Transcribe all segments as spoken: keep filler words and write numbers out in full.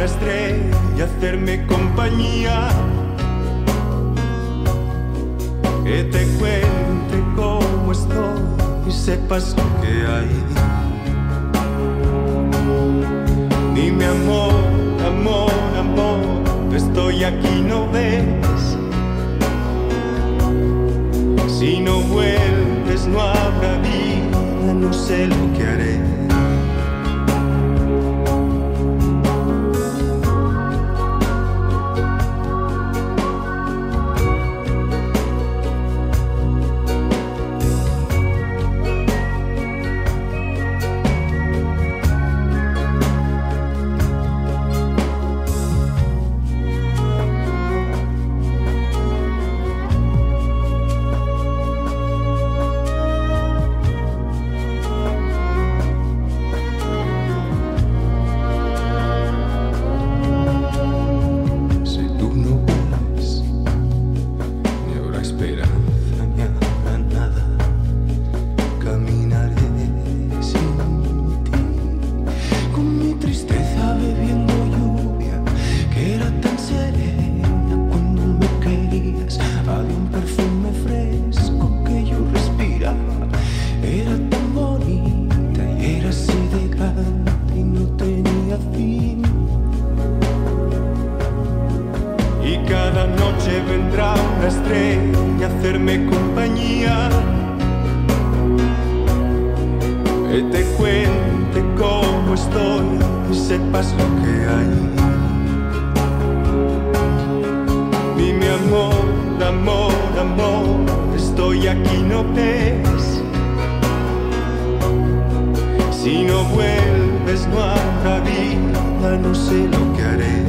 una estrella, hacerme compañía, que te cuente cómo estoy y sepas lo que hay. Dime amor, amor, amor, estoy aquí, ¿no ves? Si no vuelves no habrá vida, no sé lo que haré. Vendrá una estrella a hacerme compañía, que te cuente cómo estoy y sepas lo que hay. Dime amor, amor, amor, estoy aquí, ¿no ves? Si no vuelves no habrá vida, no sé lo que haré.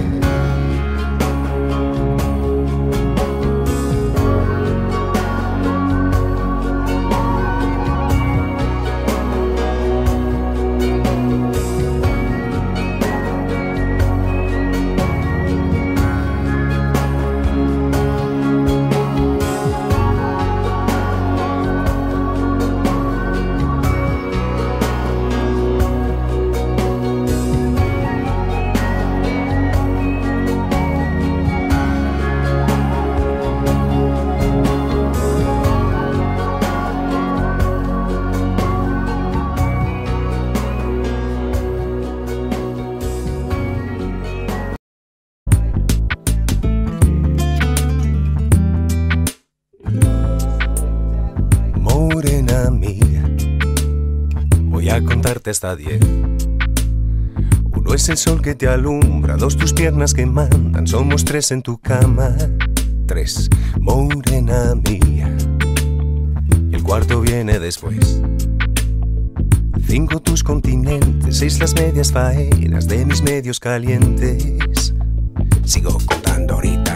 Morena mía, voy a contarte hasta diez. Uno es el sol que te alumbra, dos tus piernas que mandan, somos tres en tu cama. Tres, morena mía, y el cuarto viene después. Cinco tus continentes, seis las medias faenas de mis medios calientes. Sigo contando ahorita.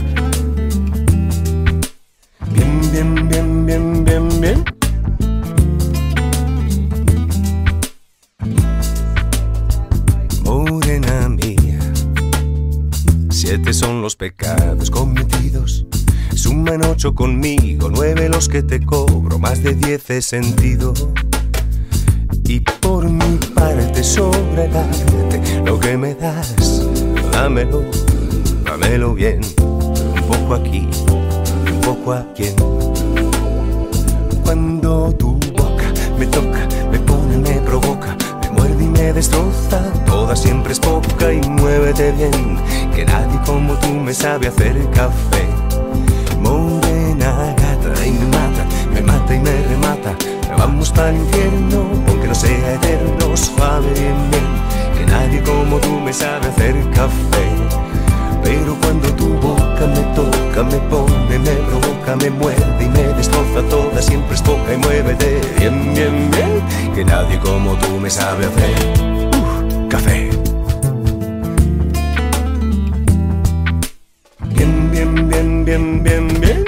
Bien, bien, bien, bien, bien, bien. Morena mía, siete son los pecados cometidos. Suman ocho conmigo, nueve los que te cobro, más de diez he sentido. Y por mi parte sobre el arte, lo que me das, dámelo, dámelo bien. Un poco aquí, un poco aquí. Cuando tu boca me toca, me pone, me provoca, me muerde y me destroza, toda siempre es poca y muévete bien, que nadie como tú me sabe hacer café. Morena gata y me mata, me mata y me remata, vamos para el infierno, aunque no sea eterno, suave bien, bien, que nadie como tú me sabe hacer café. Pero cuando tu boca me toca, me pone, me provoca, me muerde y me destroza, toda siempre es poca y muévete bien, bien, bien, que nadie como tú me sabe hacer uh, café. Bien, bien, bien, bien, bien, bien.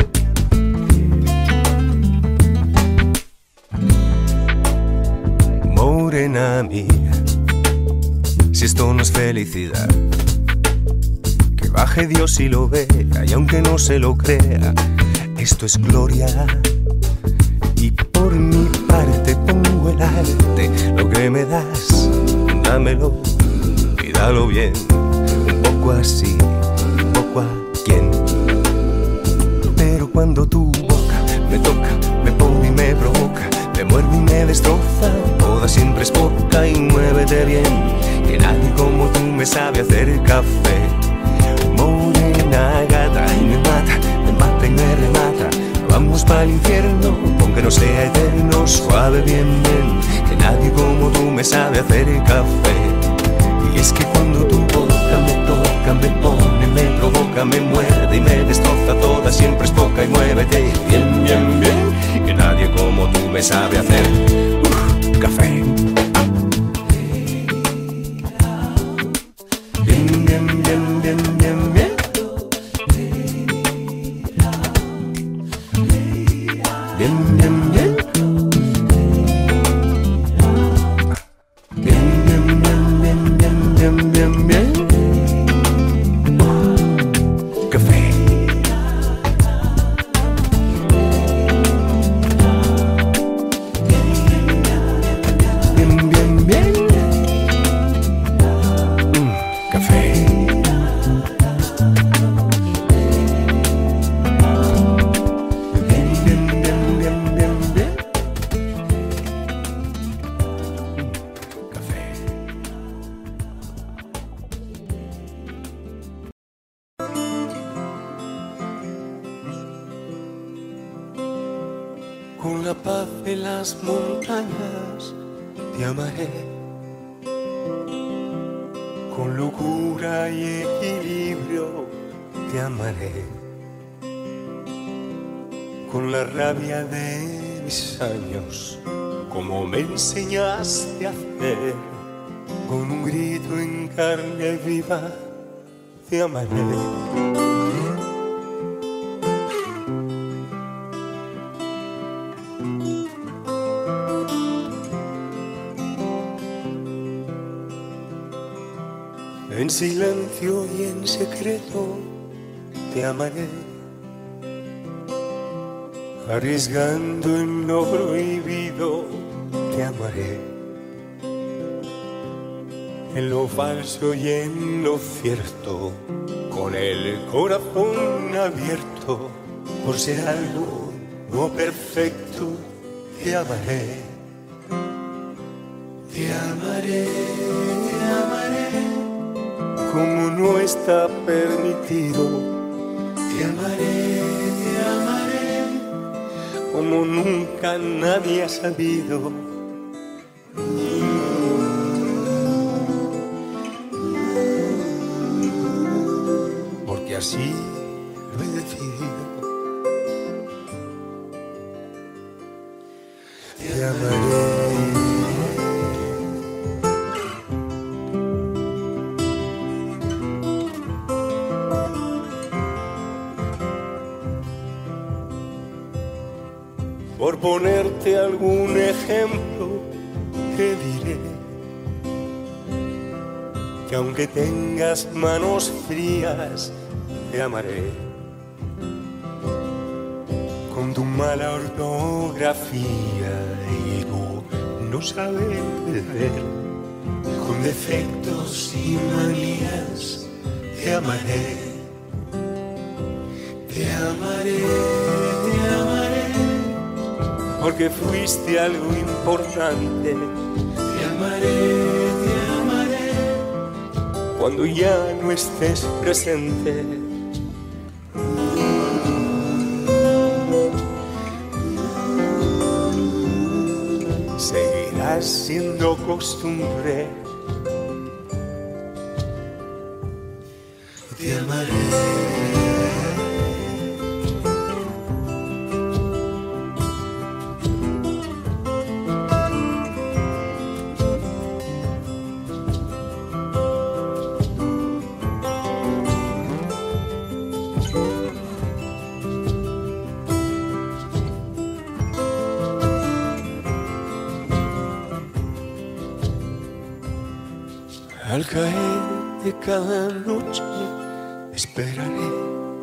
Morena mía, si esto no es felicidad, que baje Dios y lo vea, y aunque no se lo crea, esto es gloria. Y por mi parte pongo el arte, lo que me das, dámelo y dalo bien. poco así, un poco a quién. Pero cuando tu boca me toca, me pone y me provoca, me muerde y me destroza, toda siempre es poca y muévete bien, que nadie como tú me sabe hacer café. Morena gata y me mata, me mata y me remata. Vamos para el infierno, aunque no sea eterno, suave bien bien, que nadie como tú me sabe hacer café. Y es que cuando tu boca me toca, me pone, me provoca, me muerde y me destroza, toda siempre es poca y muévete bien, bien, bien, que nadie como tú me sabe hacer uh, café. Bien, bien, bien, bien, bien, bien. Bien, bien, bien. Bien, bien, bien, bien, bien, bien, bien, bien. Café. Bien, bien, bien. Mm, café. Con la paz de las montañas te amaré, con locura y equilibrio te amaré, con la rabia de mis años, como me enseñaste a hacer, con un grito en carne viva te amaré. En silencio y en secreto te amaré, arriesgando en lo prohibido te amaré, en lo falso y en lo cierto, con el corazón abierto, por ser algo no perfecto te amaré, te amaré, te amaré. Como no está permitido, te amaré, te amaré, como nunca nadie ha sabido. Porque así lo he decidido. Te amaré. Por ponerte algún ejemplo, te diré que aunque tengas manos frías, te amaré. Con tu mala ortografía y tu no saber perder, con defectos y manías, te amaré, te amaré, te amaré. Porque fuiste algo importante, te amaré, te amaré, cuando ya no estés presente. Seguirás siendo costumbre, te amaré. Al caer de cada noche esperaré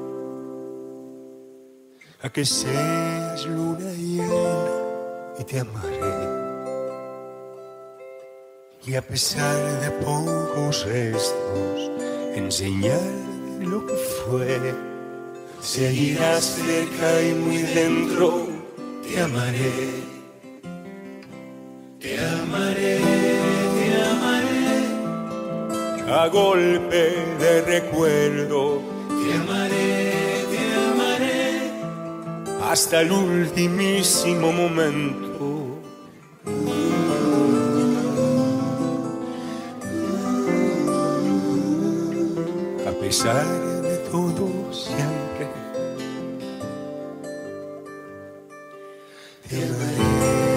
a que seas luna llena y te amaré. Y a pesar de pocos restos enseñar lo que fue. Seguirás cerca y muy dentro, te amaré, te amaré, te amaré. A golpe de recuerdo, te amaré, te amaré. Hasta el ultimísimo momento. A pesar de todo, siempre te amaré.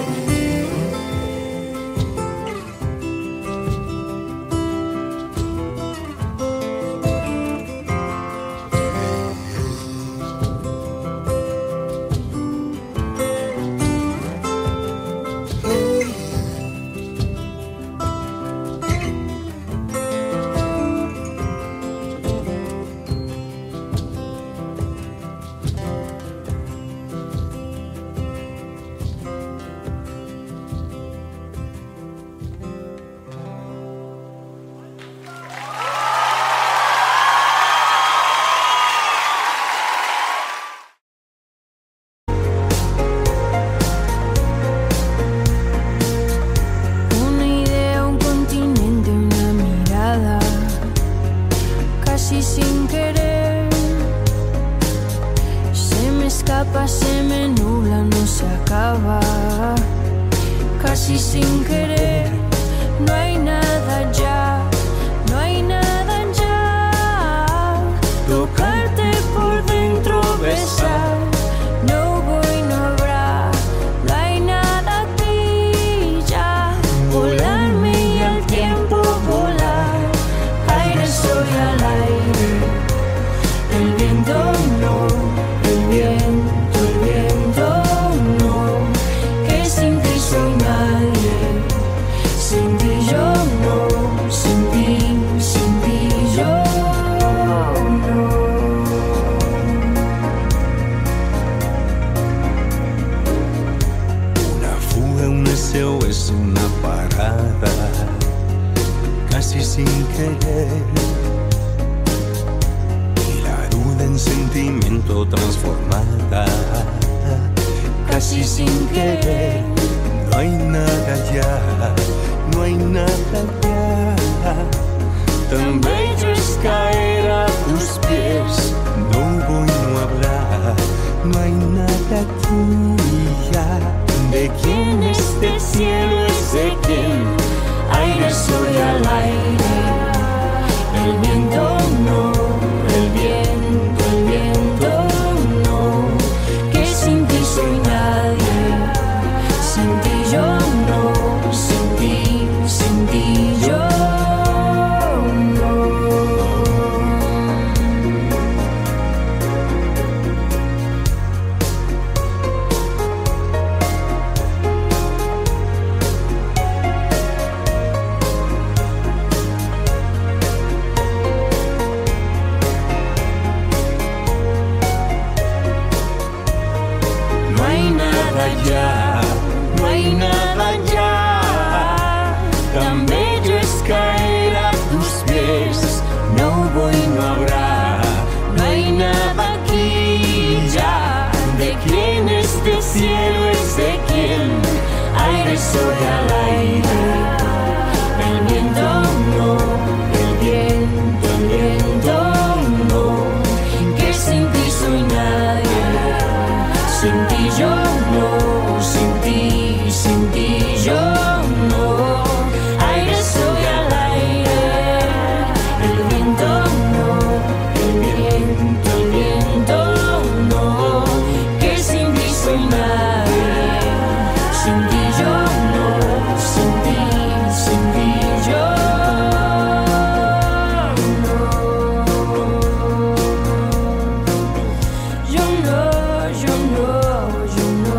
Sin querer, se me escapa, se me nubla, no se acaba. Casi sin querer, no hay nada ya, no hay nada ya. Tocarte por dentro, besar, no voy, no habrá, no hay nada aquí ya. Volarme y al tiempo volar, aire soy al aire. El viento no, el viento, el viento no, que sin ti soy nadie, sin ti yo no, sin ti, sin ti yo no. Una fuga, un deseo es una parada, casi sin querer. En sentimiento transformada, casi sin querer. No hay nada ya, no hay nada ya. Tan bello es caer a tus pies, no voy, no hablar, no hay nada tuya. ¿De quién este cielo es de quién? Aire soy al aire, el viento no, el viento, el viento no, que sin ti soy nadie, sin ti yo no, sin ti, sin ti yo no. Ya, no hay nada ya, tan bello es caer a tus pies, no voy, no habrá, no hay nada aquí ya. ¿De quién este cielo es de quién? Aire soy al aire, el viento no, el viento, el viento no, que sin ti soy nadie, sin ti yo no, sin ti, sin ti yo no. Aire soy al aire, el viento no, el viento, el viento no, que sin ti soy nadie, sin ti yo no, sin ti, sin ti yo no. Yo no, yo no, yo no.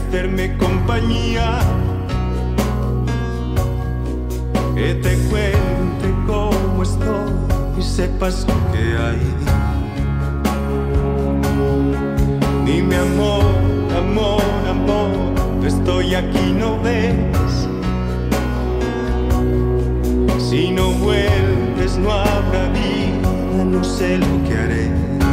hacerme compañía, que te cuente cómo estoy y sepas lo que hay. Dime amor, amor, amor, estoy aquí, ¿no ves? Si no vuelves no habrá vida, no sé lo que haré.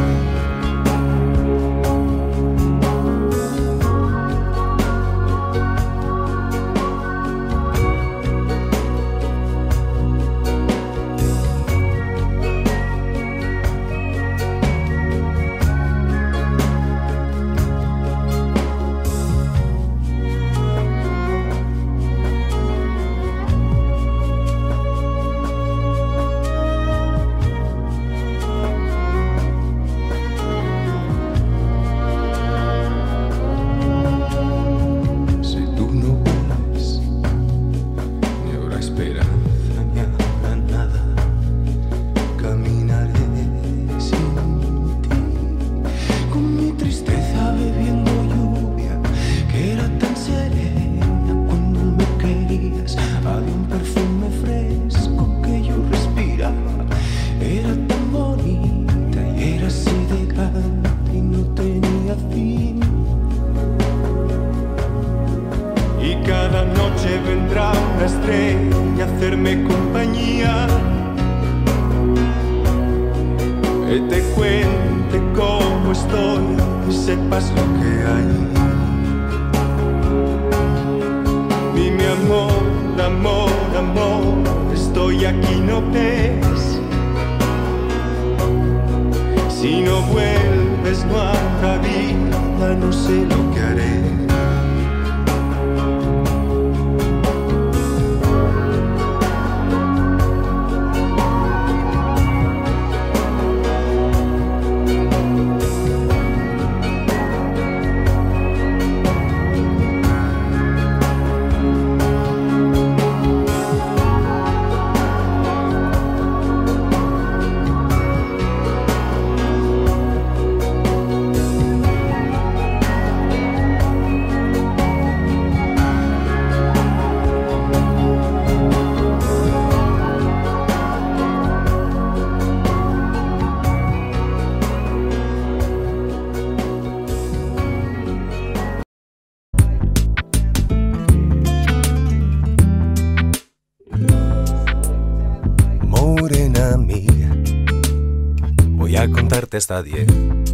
Hasta diez.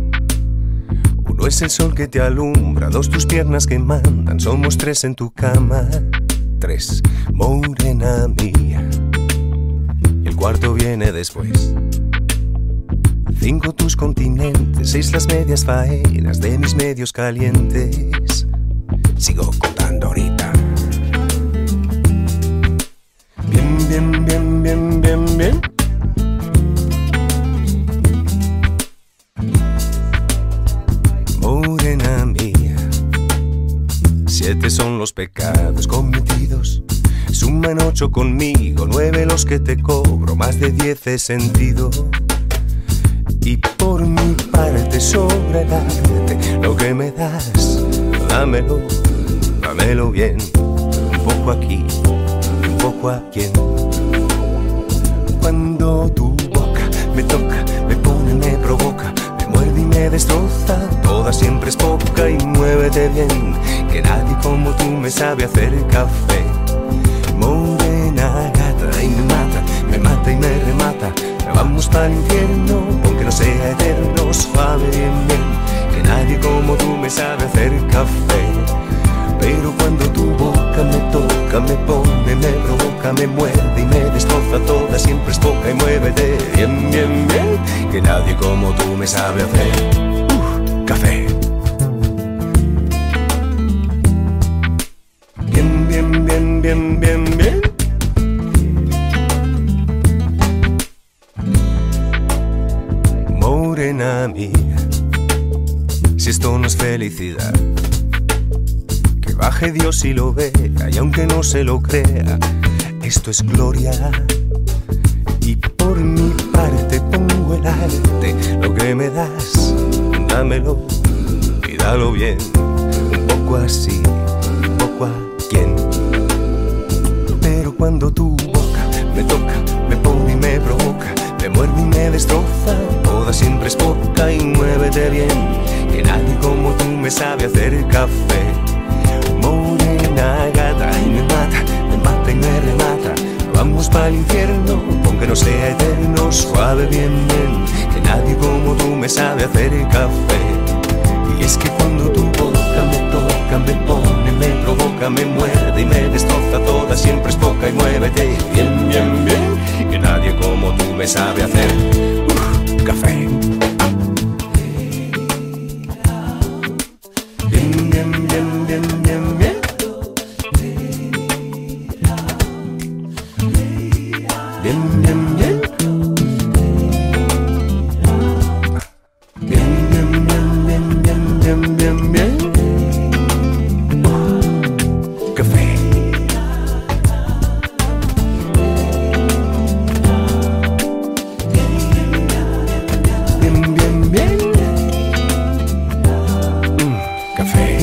Uno es el sol que te alumbra, dos tus piernas que mandan, somos tres en tu cama. Tres, morena mía. Y el cuarto viene después. Cinco tus continentes, seis las medias faenas de mis medios calientes. Sigo contando ahorita. Bien, bien, bien, bien, bien, bien. Siete son los pecados cometidos, suman ocho conmigo, nueve los que te cobro, más de diez he sentido. Y por mi parte sobra el arte, lo que me das, dámelo, dámelo bien, un poco aquí, un poco aquí. Cuando tu boca me toca, me pone, me provoca, me muerde y me destroza, toda siempre es poca y muévete bien, que nadie como tú me sabe hacer café. Morena gata y me mata, me mata y me remata. Vamos para el infierno, aunque no sea eterno, suave bien bien, que nadie como tú me sabe hacer café. Pero cuando tu boca me toca, me pone, me provoca, me muerde y me destroza, toda siempre es poca y muévete bien, bien, bien, que nadie como tú me sabe hacer uh, café. Bien, bien, bien, bien, bien, bien. Morena mía, si esto no es felicidad, que baje Dios y lo vea, y aunque no se lo crea, esto es gloria. Y por mi parte pongo el arte, lo que me das, dámelo y dalo bien, un poco así, un poco a quien. Pero cuando tu boca me toca, me pone y me provoca, me muerde y me destroza, toda siempre es poca y muévete bien, que nadie como tú me sabe hacer café. Morena gata y me mata, me mata y me remata. Vamos pa'l infierno, aunque no sea eterno, suave bien bien, que nadie como tú me sabe hacer café. Y es que cuando tu boca me toca, me pone, me provoca, me muerde y me destroza, toda siempre es poca y muévete bien, bien, bien, que nadie como tú me sabe hacer uh, café. Bien, bien, bien, bien, bien, bien. Bien, bien, bien. Bien, bien, bien, bien, bien, bien, bien. Uh, café. Bien, bien, bien. Mm, café.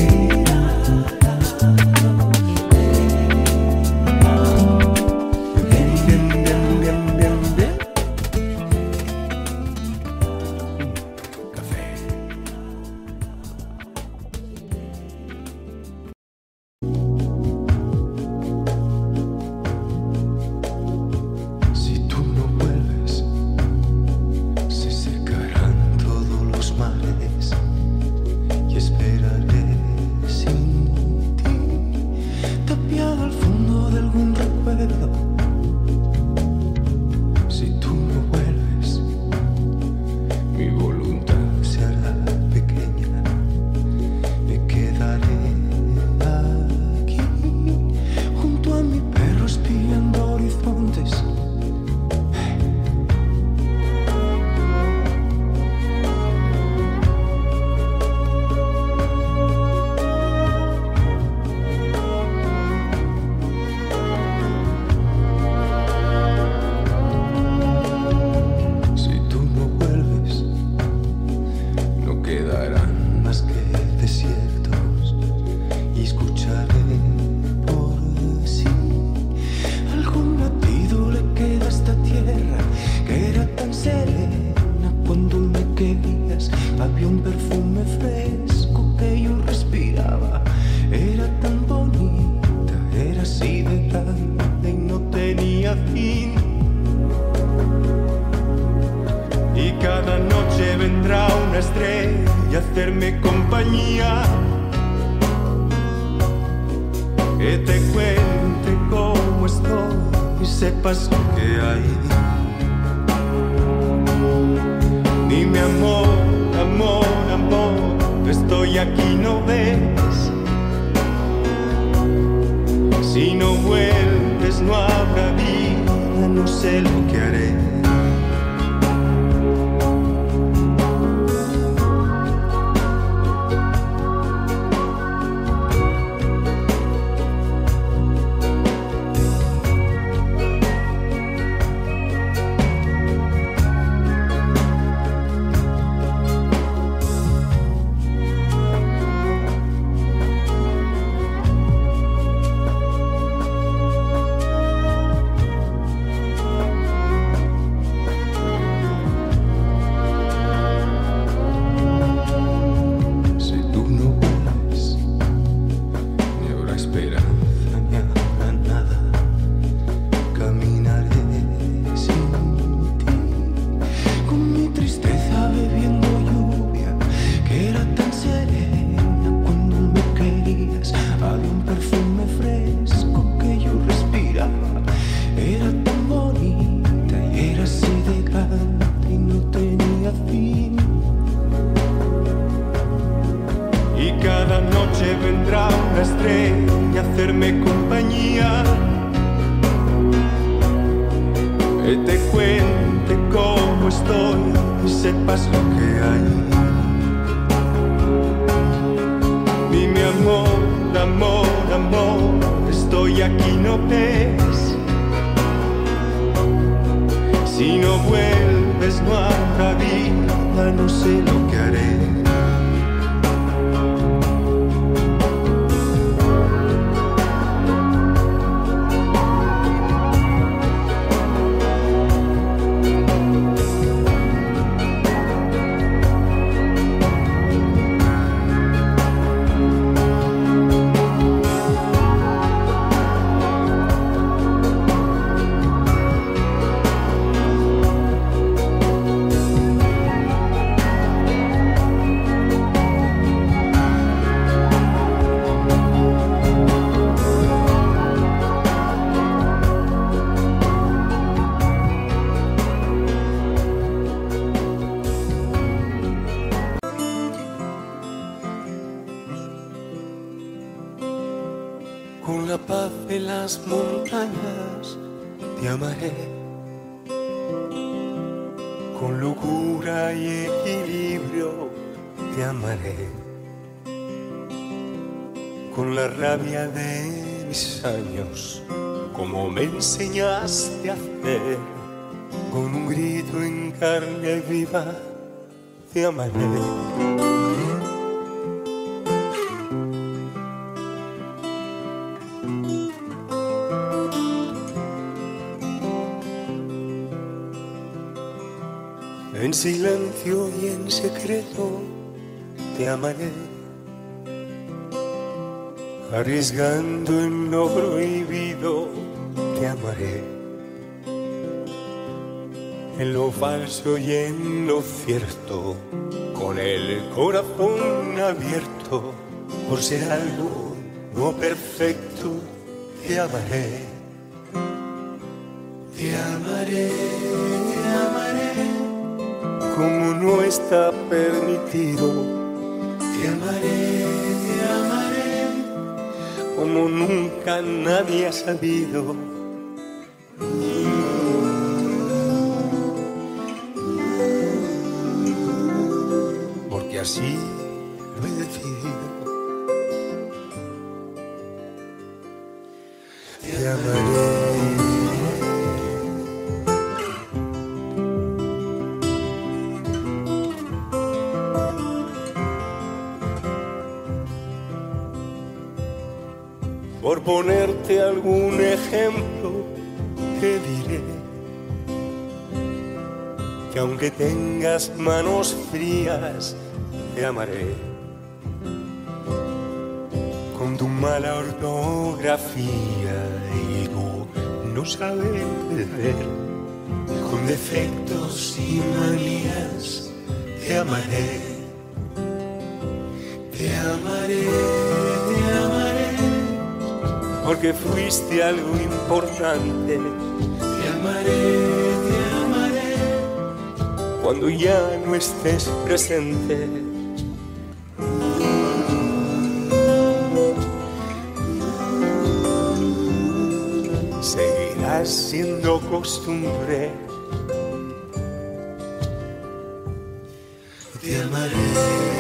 Si no vuelves no habrá vida, no sé lo que haré. la paz de las montañas te amaré, con locura y equilibrio te amaré, con la rabia de mis años, como me enseñaste a hacer, con un grito en carne viva te amaré. En silencio y en secreto te amaré, arriesgando en lo prohibido te amaré, en lo falso y en lo cierto, con el corazón abierto, por ser algo no perfecto te amaré, te amaré, te amaré, como no está permitido, te amaré, te amaré, como nunca nadie ha sabido. Porque así lo he decidido, te amaré. Por ponerte algún ejemplo, te diré que aunque tengas manos frías, te amaré. Con tu mala ortografía y tu no saber leer, con defectos y manías, te amaré, te amaré, te amaré. Porque fuiste algo importante, te amaré, te amaré, cuando ya no estés presente. Seguirás siendo costumbre, te amaré.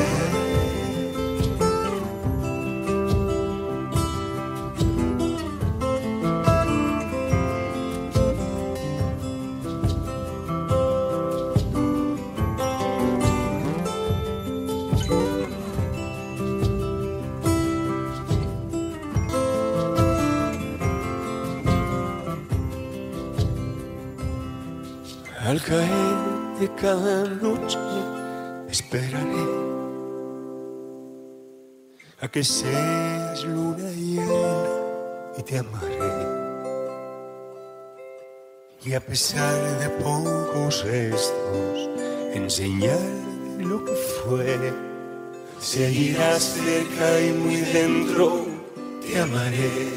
Al caer de cada noche esperaré a que seas luna llena y te amaré. Y a pesar de pocos restos, en señal de lo que fue, seguirás cerca y muy dentro, te amaré,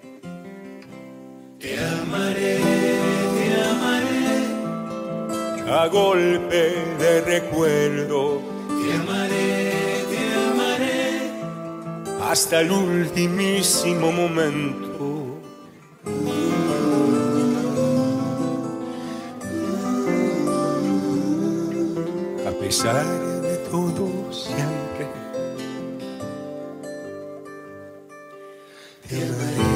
te amaré, te amaré. A golpe de recuerdo, te amaré, te amaré, hasta el ultimísimo momento. A pesar de todo siempre, te amaré.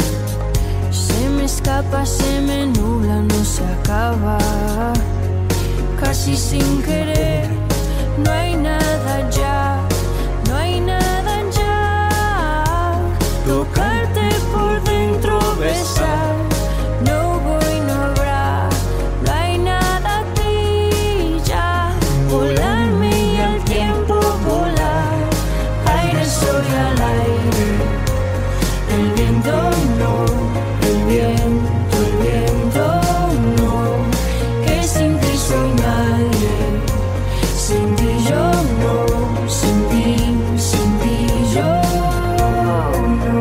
Se me nubla, no se acaba. casi sin querer. No hay nada ya, no hay nada ya. Tocarte por dentro, besar. No voy, no habrá, no hay nada aquí ya. Volarme y al tiempo volar. Aire, sol y al aire. El viento no, el viento, el viento no. Que sin ti soy nadie. Sin ti yo no, sin ti, sin ti yo no.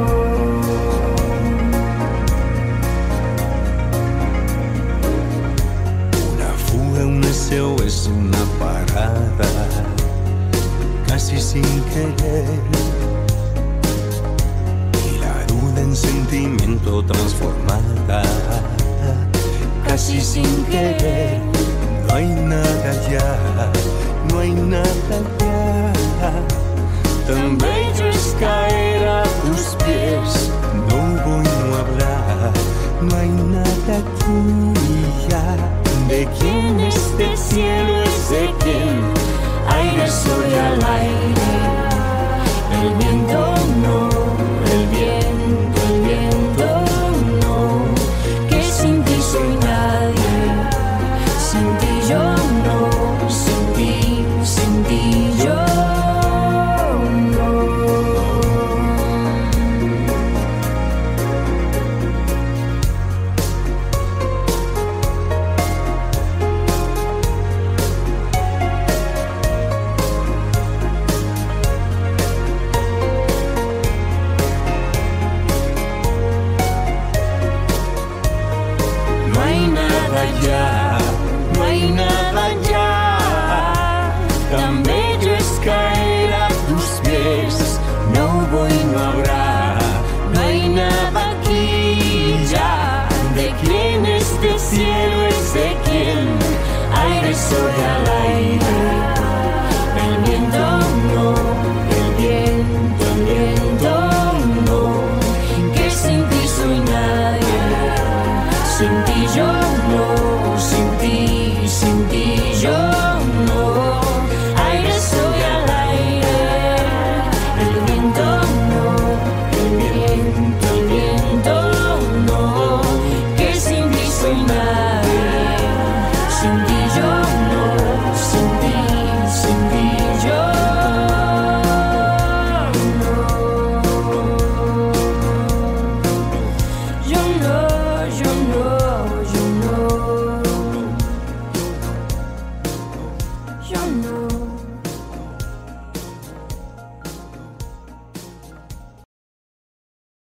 Una fuga, un deseo es una parada, casi sin querer. Y la duda en sentimiento transformada, casi sin querer. No hay nada ya, no hay nada ya. Tan bello es caer a tus pies. No voy, no habrá, no hay nada aquí ya. ¿De quién este cielo es de quién? Aire, sol y al aire. El viento no, el viento, el viento no. Que sin ti soy nadie. Sin ti yo no, sin ti, sin ti yo no. No hay nada ya, no hay nada ya. Tan bello es caer a tus pies. No voy, no habrá, no hay nada aquí ya. ¿De quién este cielo es de quién? Aire, sol y al aire. El viento no, el viento, el viento no. Que sin ti soy nadie. Sin ti yo no, sin ti, sin ti yo no. Aire, sol y al aire. El viento no, el viento, el viento no. Que sin ti soy nadie. Sin ti